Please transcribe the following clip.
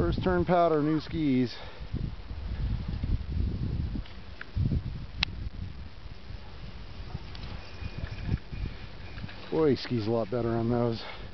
First turn powder, new skis. Boy, he skis a lot better on those.